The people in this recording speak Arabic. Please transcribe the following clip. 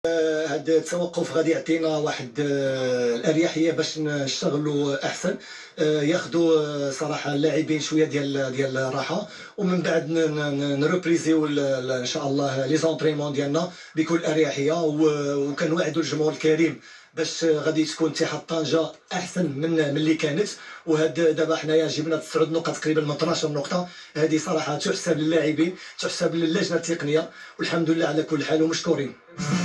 هذا التوقف غادي يعطينا واحد الاريحيه باش نشتغلوا احسن. ياخذوا صراحه اللاعبين شويه ديال الراحه، ومن بعد نروبريزيو ان شاء الله لي زونطريمون ديالنا بكل اريحيه. وكنوعدوا الجمهور الكريم باش غادي تكون اتحاد طنجه احسن من اللي كانت. وهذا دابا حنايا جبنا 9 نقط تقريبا من 12 نقطه، هذه صراحه تحسب للاعبين، تحسب للجنه التقنيه، والحمد لله على كل حال ومشكورين.